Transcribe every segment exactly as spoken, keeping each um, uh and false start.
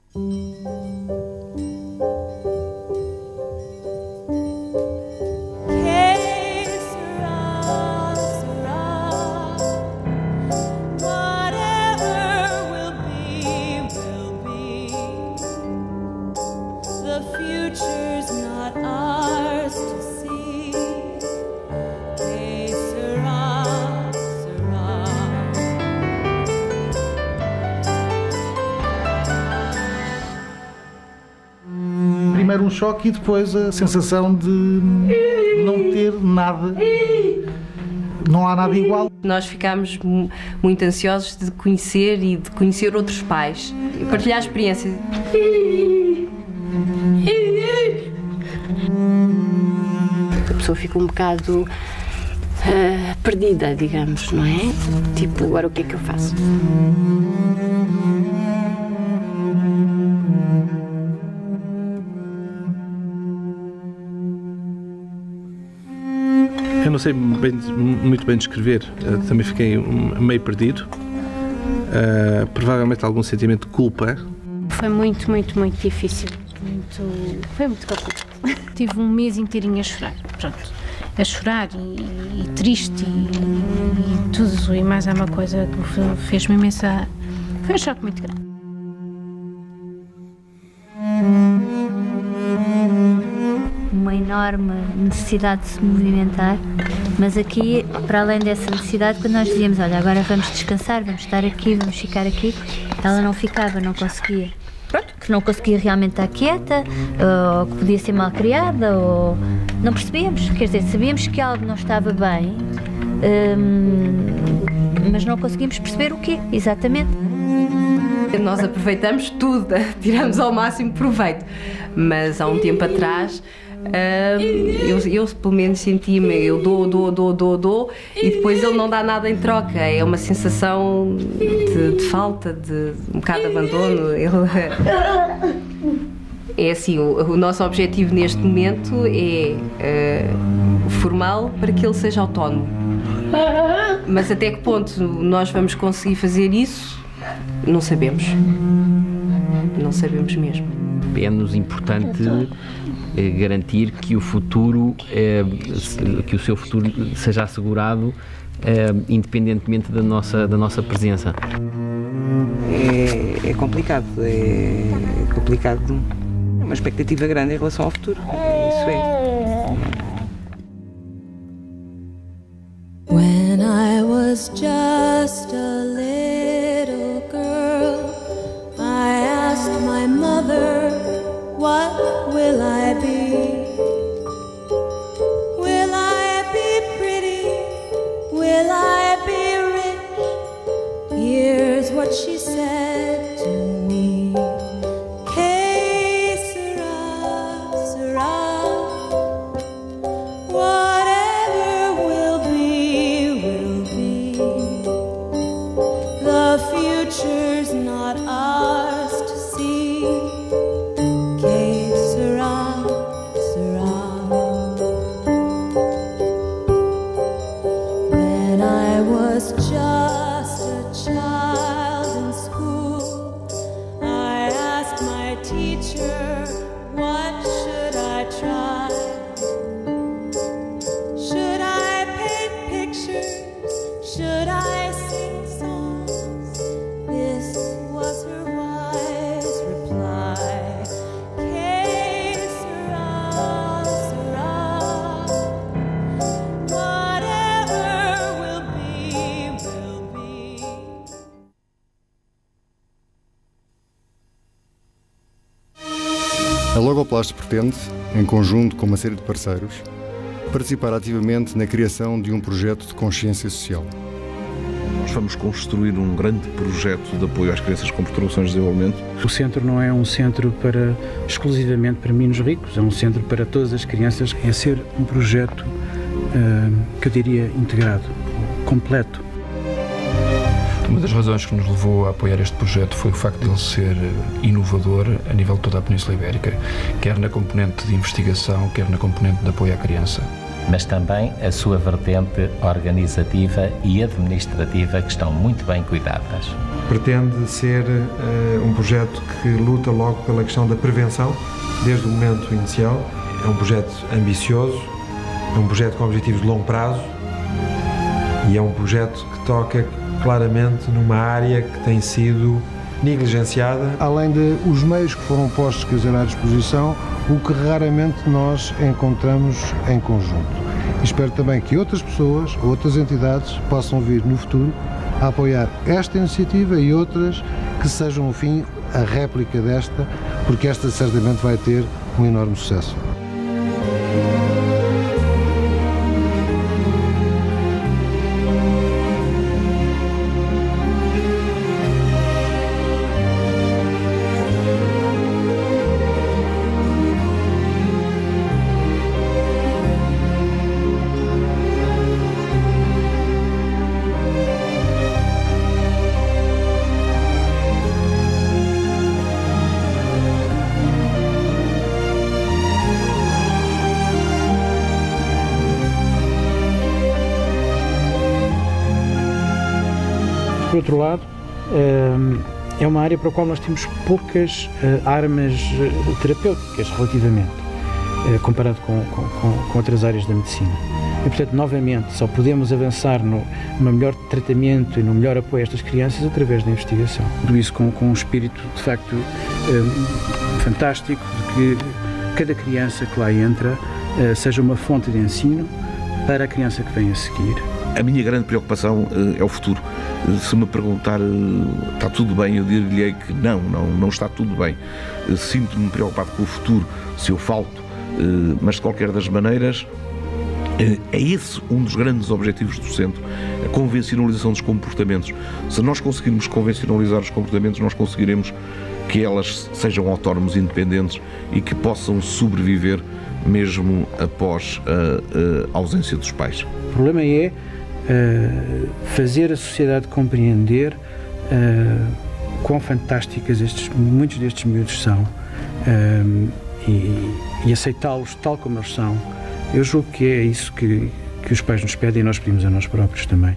Primeiro um choque e depois a sensação de não ter nada, não há nada igual. Nós ficámos muito ansiosos de conhecer e de conhecer outros pais e partilhar a experiência. A pessoa fica um bocado uh, perdida, digamos, não é? Tipo, agora o que é que eu faço? Eu não sei bem, muito bem descrever, uh, também fiquei um, meio perdido, uh, provavelmente algum sentimento de culpa. Foi muito, muito, muito difícil, muito, foi muito complicado. Tive um mês inteirinho a chorar, pronto, a chorar e, e triste e, e tudo, e mais há uma coisa que fez-me imensa, foi um choque muito grande. Uma enorme necessidade de se movimentar, mas aqui, para além dessa necessidade, quando nós dizíamos, olha, agora vamos descansar, vamos estar aqui, vamos ficar aqui, ela não ficava, não conseguia. Pronto, que não conseguia realmente estar quieta, ou que podia ser mal criada, ou não percebíamos, quer dizer, sabíamos que algo não estava bem, hum, mas não conseguimos perceber o quê, exatamente. Nós aproveitamos tudo, tiramos ao máximo proveito, mas há um tempo atrás uh, eu, eu pelo menos sentia-me, eu dou, dou, dou, dou, dou e depois ele não dá nada em troca, é uma sensação de, de falta, de um bocado de abandono. Ele, é assim, o, o nosso objetivo neste momento é uh, formá-lo para que ele seja autónomo, mas até que ponto nós vamos conseguir fazer isso? Não sabemos, não sabemos mesmo. É-nos importante eh, garantir que o futuro, eh, que o seu futuro seja assegurado eh, independentemente da nossa, da nossa presença. É, é complicado, é complicado, é uma expectativa grande em relação ao futuro, isso é. When I was just a little girl, I asked my mother, what will I be? Will I be pretty? Will I be rich? Here's what she said to me. Que sera, sera. Whatever will be, will be. The future's not ours to see. Que sera, sera. When I was just a child in school, I asked my teacher, what should I try? Should I paint pictures? Should I sing songs? This was her wise reply. Que sera, sera. Whatever will be, will be. A Logoplast pretende, em conjunto com uma série de parceiros, participar ativamente na criação de um projeto de consciência social. Nós vamos construir um grande projeto de apoio às crianças com perturbações de desenvolvimento. O centro não é um centro para, exclusivamente para meninos ricos, é um centro para todas as crianças. É ser um projeto, uh, que eu diria, integrado, completo. Uma das razões que nos levou a apoiar este projeto foi o facto de ele ser inovador a nível de toda a Península Ibérica, quer na componente de investigação, quer na componente de apoio à criança. Mas também a sua vertente organizativa e administrativa, que estão muito bem cuidadas. pretende ser uh, um projeto que luta logo pela questão da prevenção, desde o momento inicial. É um projeto ambicioso, é um projeto com objetivos de longo prazo e é um projeto que toca claramente numa área que tem sido negligenciada. Além de os meios que foram postos, quer dizer, à disposição, o que raramente nós encontramos em conjunto. E espero também que outras pessoas, outras entidades, possam vir no futuro a apoiar esta iniciativa e outras que sejam, no fim, a réplica desta, porque esta certamente vai ter um enorme sucesso. Por outro lado, é uma área para a qual nós temos poucas armas terapêuticas, relativamente, comparado com, com, com outras áreas da medicina. E, portanto, novamente, só podemos avançar no, no melhor tratamento e no melhor apoio a estas crianças através da investigação. Tudo isso com, com um espírito, de facto, fantástico, de que cada criança que lá entra seja uma fonte de ensino para a criança que vem a seguir. A minha grande preocupação uh, é o futuro. Uh, se me perguntar uh, está tudo bem, eu diria que não, não, não está tudo bem. Uh, Sinto-me preocupado com o futuro se eu falto, uh, mas de qualquer das maneiras uh, é esse um dos grandes objetivos do centro, a convencionalização dos comportamentos. Se nós conseguirmos convencionalizar os comportamentos, nós conseguiremos que elas sejam autónomos, independentes e que possam sobreviver mesmo após a, a ausência dos pais. O problema é Uh, fazer a sociedade compreender uh, quão fantásticas estes, muitos destes miúdos são uh, e, e aceitá-los tal como eles são. Eu julgo que é isso que, que os pais nos pedem e nós pedimos a nós próprios também.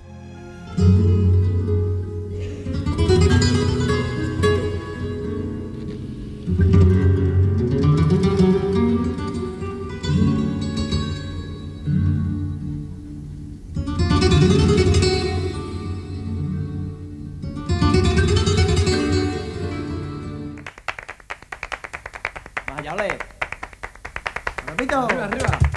Vaya, ole. Repito. Arriba, arriba.